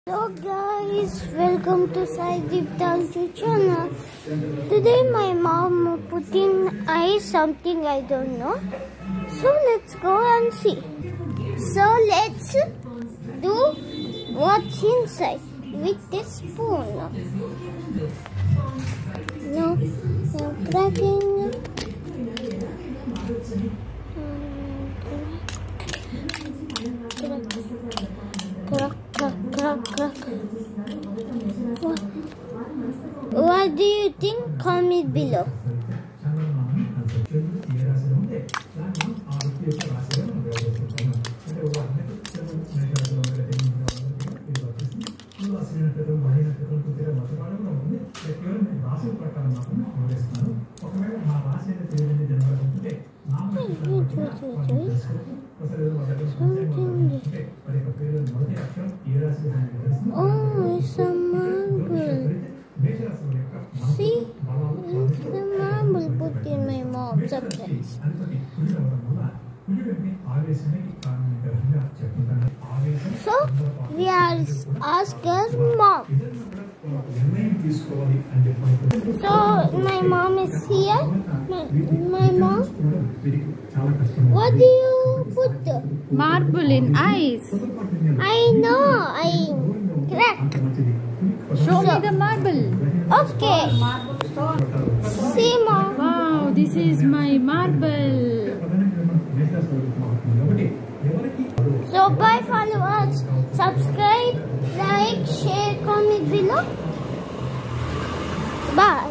Hello guys, welcome to Saideep Tanchu channel. Today my mom put in ice something I don't know. So let's go and see. So let's do what's inside with this spoon. No cracking. Crack. What do you think? Comment below. Oh, it's a marble. See? It's a marble put in my mom's surprise. So, we are ask her mom. So, my mom is here. My mom. What do you put? Marble in ice. I know. I crack. Show me the marble. Okay. See, mom. Wow, this is my marble. So, bye, follow us. Subscribe, like, share, comment below. Bye.